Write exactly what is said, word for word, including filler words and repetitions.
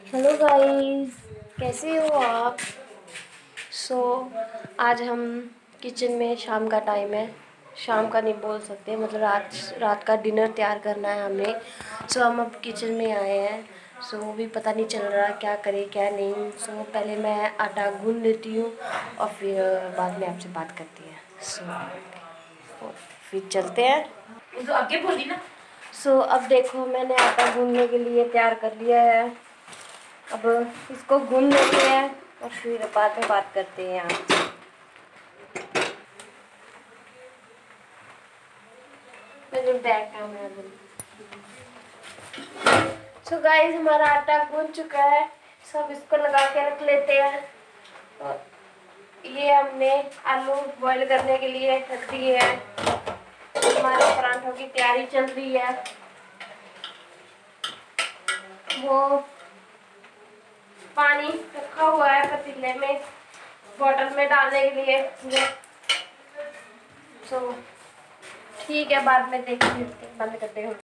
Hello guys, कैसे हो आप। सो so, आज हम किचन में, शाम का टाइम है, शाम का नहीं बोल सकते, मतलब रात रात का डिनर तैयार करना है हमें। सो so, हम अब किचन में आए हैं। सो so, वो भी पता नहीं चल रहा क्या करें क्या नहीं। सो so, पहले मैं आटा गूंद लेती हूँ और फिर बाद में आपसे बात करती है। सो so, फिर चलते हैं। तो आगे बोली ना। सो so, अब देखो, मैंने आटा गूंदने के लिए तैयार कर लिया है। अब इसको गूंद लेते हैं और फिर बाद में बात करते हैं यहाँ। मेरे बैग काम है। सो गाइस, हमारा आटा गूंद चुका है। सब इसको लगा के रख लेते हैं। और ये हमने आलू बॉईल करने के लिए रख दिए है। हमारे परांठों की तैयारी चल रही है। वो पानी रखा हुआ है पतीले में, बॉटल में डालने के लिए। सो ठीक है, बाद में देखते हैं, बंद करते हैं।